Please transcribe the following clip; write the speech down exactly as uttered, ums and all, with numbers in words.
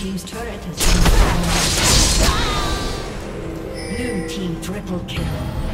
team's turret has been destroyed. Blue team triple kill.